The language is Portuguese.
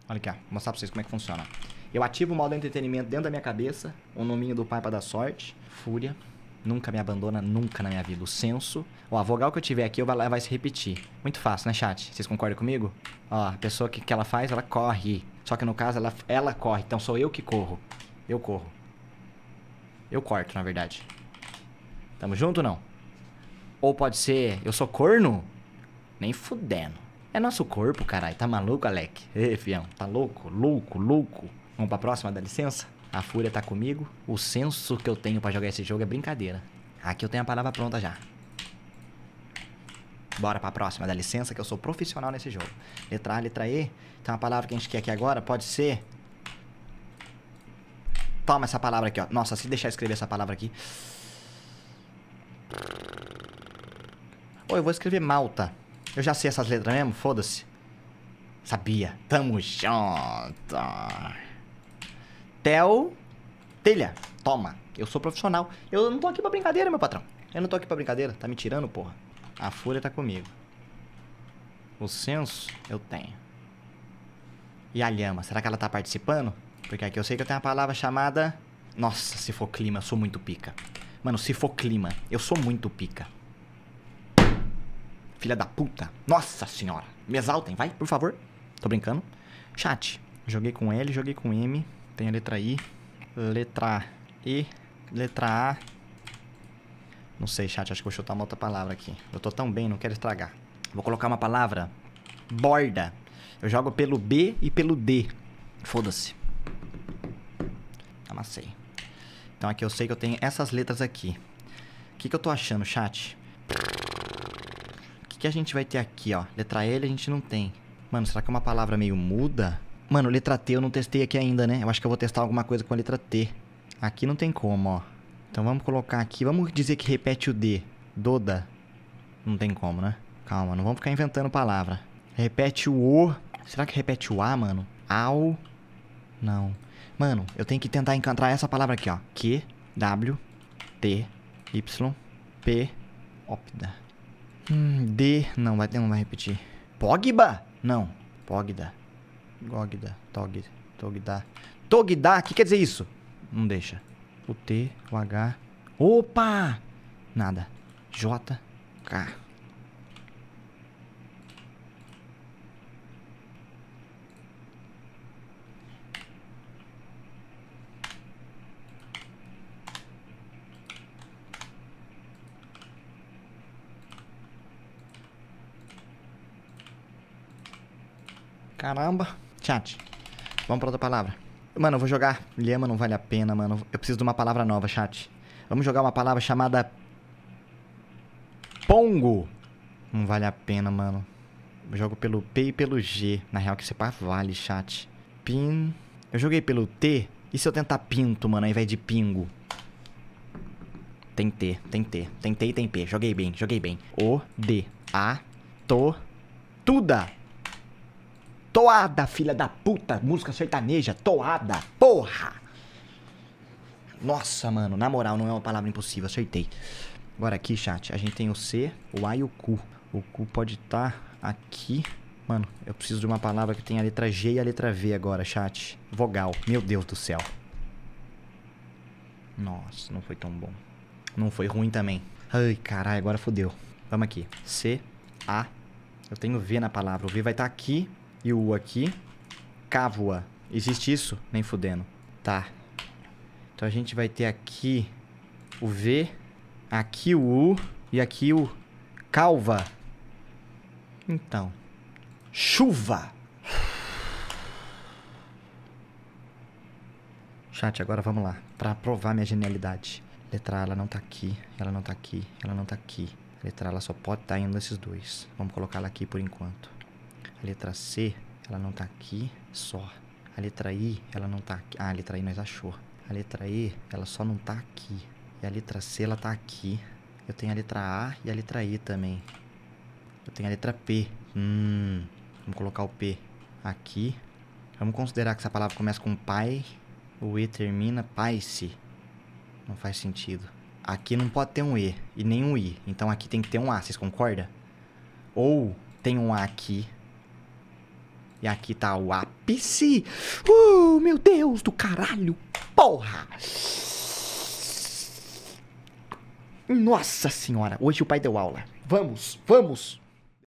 Olha aqui, ó. Vou mostrar pra vocês como é que funciona. Eu ativo o modo entretenimento dentro da minha cabeça. O nominho do pai pra dar sorte. Fúria. Nunca me abandona, nunca na minha vida. O senso. Ó, a vogal que eu tiver aqui vai se repetir. Muito fácil, né, chat? Vocês concordam comigo? Ó, a pessoa que ela faz, ela corre. Só que no caso, ela corre. Então sou eu que corro. Eu corro. Eu corto, na verdade. Tamo junto ou não? Ou pode ser, eu sou corno? Nem fudendo. É nosso corpo, caralho. Tá maluco, Alec? Ê, fião. Tá louco? Louco, louco. Vamos pra próxima, dá licença? A fúria tá comigo. O senso que eu tenho pra jogar esse jogo é brincadeira. Aqui eu tenho a palavra pronta já. Bora pra próxima, dá licença, que eu sou profissional nesse jogo. Letra A, letra E. Tem uma palavra que a gente quer aqui agora, pode ser... Toma essa palavra aqui, ó. Nossa, se deixar eu escrever essa palavra aqui... Ô, eu vou escrever Malta. Eu já sei essas letras mesmo, foda-se. Sabia. Tamo junto. Telha. Toma. Eu sou profissional. Eu não tô aqui pra brincadeira, meu patrão. Eu não tô aqui pra brincadeira. Tá me tirando, porra. A fúria tá comigo. O senso eu tenho. E a lhama, será que ela tá participando? Porque aqui eu sei que eu tenho uma palavra chamada... Nossa, se for clima, eu sou muito pica. Mano, se for clima, eu sou muito pica. Filha da puta. Nossa senhora. Me exaltem, vai, por favor. Tô brincando. Chat. Joguei com L, joguei com M. Tem a letra I. Letra E. Letra A. Não sei, chat. Acho que vou chutar uma outra palavra aqui. Eu tô tão bem, não quero estragar. Vou colocar uma palavra. Borda. Eu jogo pelo B e pelo D. Foda-se. Amassei. Então aqui eu sei que eu tenho essas letras aqui. O que eu tô achando, chat? O que a gente vai ter aqui, ó? Letra L a gente não tem. Mano, será que é uma palavra meio muda? Mano, letra T eu não testei aqui ainda, né? Eu acho que eu vou testar alguma coisa com a letra T. Aqui não tem como, ó. Então vamos colocar aqui. Vamos dizer que repete o D. Doda. Não tem como, né? Calma, não vamos ficar inventando palavra. Repete o O. Será que repete o A, mano? Au. Não. Mano, eu tenho que tentar encontrar essa palavra aqui, ó. Q, W, T, Y, P, ópida. D, não vai repetir. Pogba? Não. Pogda. Gogda. Togda. Togda, o que quer dizer isso? Não deixa. O T, o H. Opa! Nada. J, K. Caramba. Chat. Vamos pra outra palavra. Mano, eu vou jogar. Lhama não vale a pena, mano. Eu preciso de uma palavra nova, chat. Vamos jogar uma palavra chamada... Pongo. Não vale a pena, mano. Eu jogo pelo P e pelo G. Na real, que esse pá vale, chat. Pin... Eu joguei pelo T. E se eu tentar pinto, mano, ao invés de pingo? Tem T, tem T. Tem T e tem P. Joguei bem, joguei bem. O, D, A, To, Tuda. Toada, filha da puta. Música sertaneja. Toada. Porra. Nossa, mano. Na moral, não é uma palavra impossível. Acertei. Agora aqui, chat. A gente tem o C, o A e o Q. O Q pode estar aqui. Mano, eu preciso de uma palavra que tenha a letra G e a letra V agora, chat. Vogal. Meu Deus do céu. Nossa, não foi tão bom. Não foi ruim também. Ai, caralho. Agora fodeu. Vamos aqui. C, A. Eu tenho V na palavra. O V vai estar aqui. E o U aqui. Cávoa. Existe isso? Nem fudendo. Tá. Então a gente vai ter aqui o V. Aqui o U. E aqui o calva. Então. Chuva. Chat, agora vamos lá. Pra provar minha genialidade. Letra A, ela não tá aqui. Ela não tá aqui. Ela não tá aqui. Letra A, ela só pode estar em um desses dois. Vamos colocar ela aqui por enquanto. A letra C, ela não tá aqui, só. A letra I, ela não tá aqui. Ah, a letra I nós achou. A letra E, ela só não tá aqui. E a letra C, ela tá aqui. Eu tenho a letra A e a letra I também. Eu tenho a letra P. Vamos colocar o P aqui. Vamos considerar que essa palavra começa com pai. O E termina pai-se. Não faz sentido. Aqui não pode ter um E e nem um I. Então aqui tem que ter um A, vocês concordam? Ou tem um A aqui. E aqui tá o ápice. Meu Deus do caralho. Porra. Nossa senhora. Hoje o pai deu aula. Vamos, vamos.